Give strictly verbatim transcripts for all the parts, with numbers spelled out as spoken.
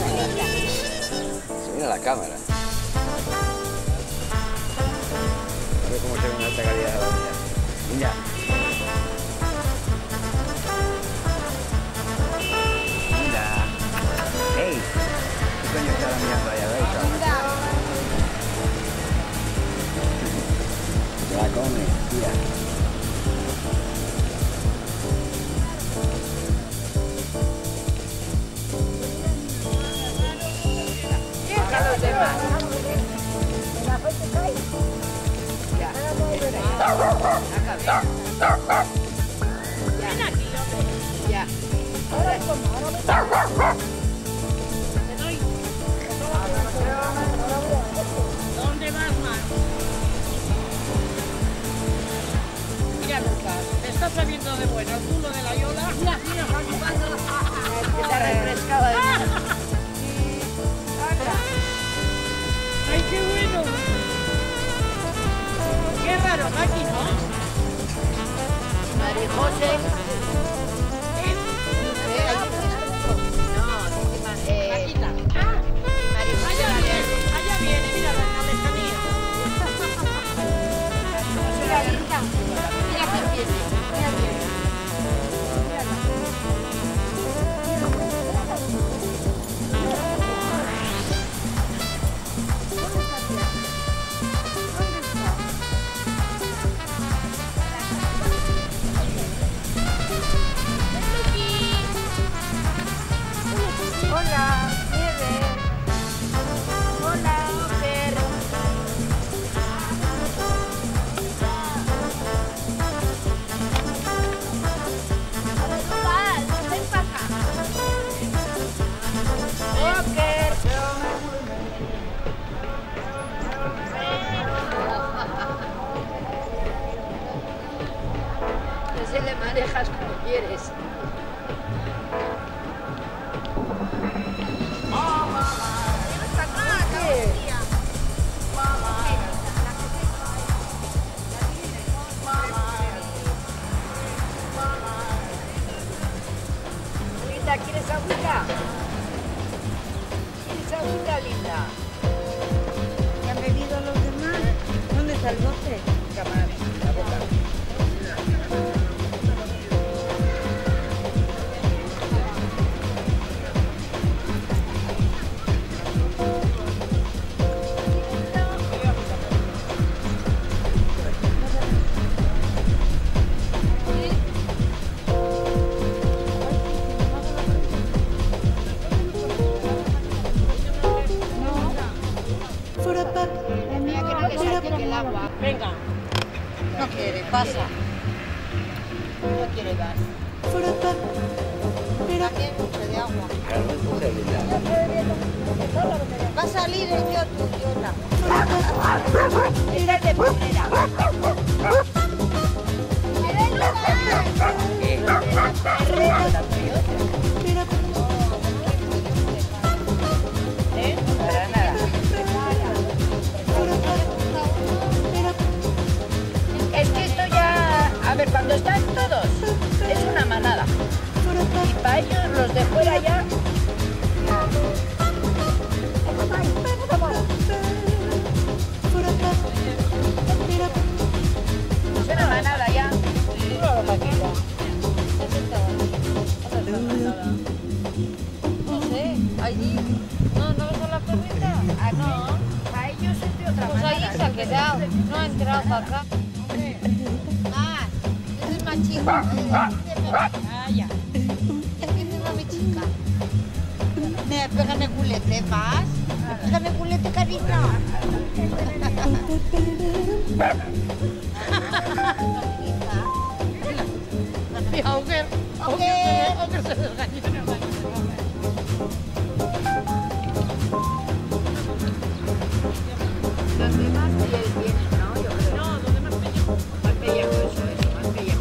Se mira la cámara. A ver cómo se ve en alta calidad la vida. Mira. Mira. ¡Ey! ¿Qué coño está mirando allá? Se la come, mira. Los demás. Ya. Ven aquí, hombre. Ya. Ahora es como, ahora me... Te doy. ¿Dónde vas, más? Mira, Lucas, te está sabiendo de bueno el culo de la Yola. Mira, mira, va jugando. Que te ha refrescado de mí. ¡Ay, qué bueno! ¡Qué raro, Maki, ¿no? María José. ¿Eh? No, eh... Maquita. Ah, María José. Allá viene, allá viene, mira la lejanía. Mira, linda. Mira que viene, mira que viene. Hola, Nieve. Hola, perro. A ver, Lucas, ven para acá. Walker. Ese le manejas como quieres. ¿Quieres agüita? ¿Quieres agüita, linda? ¿Ya han bebido los demás? ¿Dónde está el bote? Cámara, la boca. Venga. No quiere, pasa. No quiere gas. También mucho de agua. Va a salir el yo tu idiota. Esta es de primera. ¿Eh? Para nada. Es que esto ya... A ver, cuando están todos, es una manada. Y para ellos, los de fuera ya... Es una manada ya. No sé, allí... No, no ves a la perrita. Ah, no. Para ellos es de otra manada. Pues ahí se ha quedado. No ha entrado para acá. Chica. Ah, ya. Empieza mi chica. Me pégame culete, ¿vas? Pégame culete, cariño. Auger, Auger, Auger se desgañó. Los demás vienen, ¿no? Yo creo. No, los demás pellejo. Más pellejo, eso, eso, más pellejo.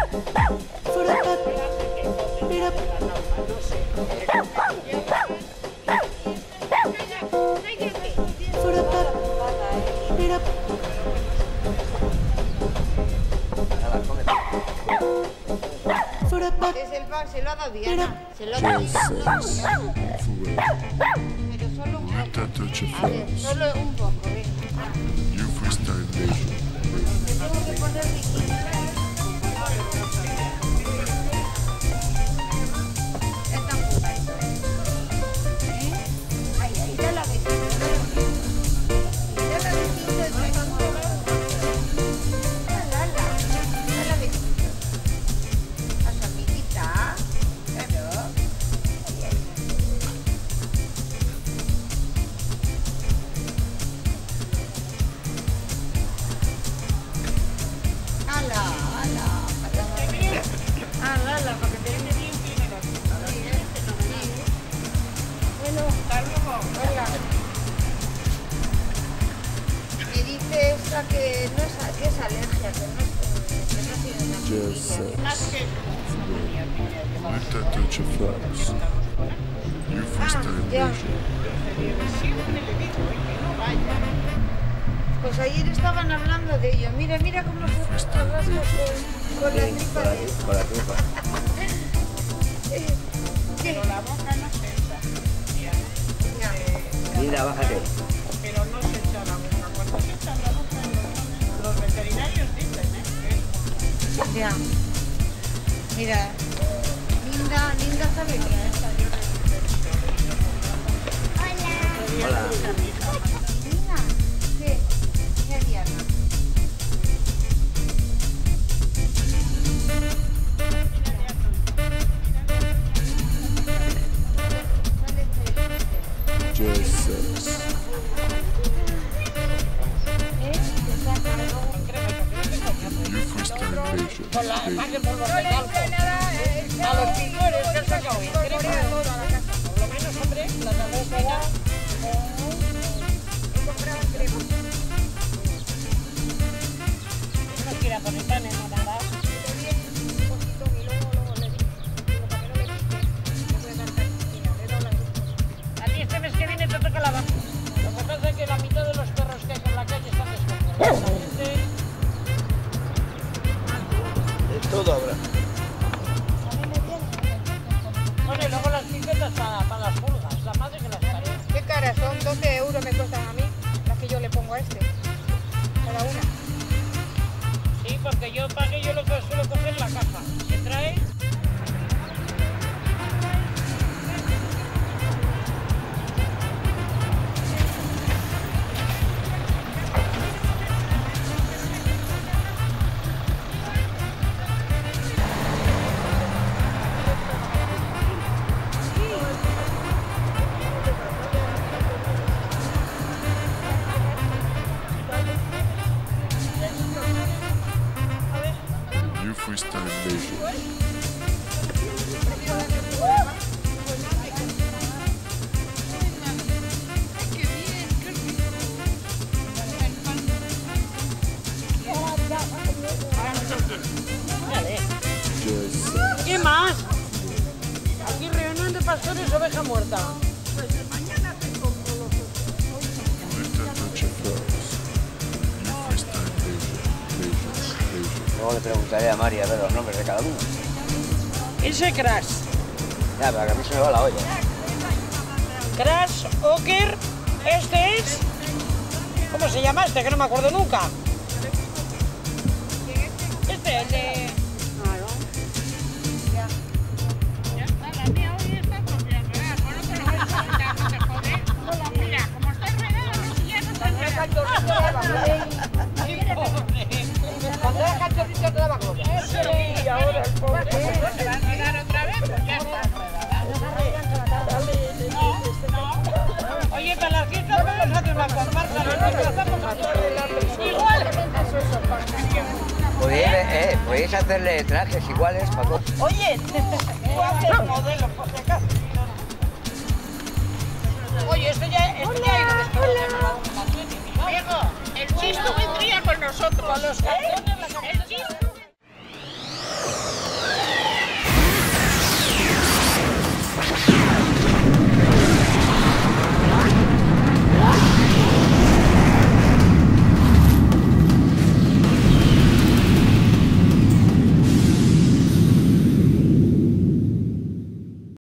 Es el pack, se lo ha dado Diana. Se lo ha dado Diana. Pero solo un poco. A ver, solo un poco, venga. Me tengo que poner bikini. Es tan puta esto, ¿eh? Ay, ay, ya la ves. Ya la ves. Me dice esta que no es, que es alergia, que no, que no tiene una alergia. Lift that touch of flowers. Your freestyle version. Pues ayer estaban hablando de ello. Mira, mira cómo se rasca con, con la tripa. De... Con la tripa. Pero la boca no se echa. Mira, bájate. Pero no se echa la boca. Cuando se echa la boca, los veterinarios dicen, ¿eh? Ya. Mira. Linda, Linda sabe bien. Hola. Hola. Linda. ¿Qué? ¿Qué Diana? Just sex. Your freestyle version. Con la imagen por los de calco. A los pintores que han sacado en crema. Por lo menos, hombre, la cabeza. No quiera poner pan en la nada. A ti este mes que viene te toca la vacuna. Lo que pasa es que la mitad de los perros que hay en la calle están descontrolados. Es todo ahora. Bueno, y luego las piquetas para, para las pulgas, la madre que las parió. ¿Qué cara? Son doce euros me cuestan a mí, las que yo le pongo a este. Cada una. Sí, porque yo pagué, yo lo que suelo coger la caja. ¿Se trae? Your freestyle version. Vale. Just sex. ¿Qué más? Aquí reunión de pastores, oveja muerta. Lift that touch of flowers. Your freestyle version. Version. Version. Luego le preguntaré a Mari a ver los nombres de cada uno. Ese Crash. Ya, para que a mí se me va la olla. Crash, Oker. Este es... ¿Cómo se llama este? Que no me acuerdo nunca. Este, el de... Cuando era cachorrito te daba gloria. Sí, ahora el pobre. ¿Se va a enredar otra vez? Pues ya está. Oye, para la fiesta vamos a hacer una comparsa. Los niños estamos a igual. Podéis, eh, podéis hacerle trajes iguales para todos. Oye, tú haces modelo, por si acaso. Oye, esto ya, esto ya ha ido después de la Diego, el chisto vendría con nosotros. Con los cartones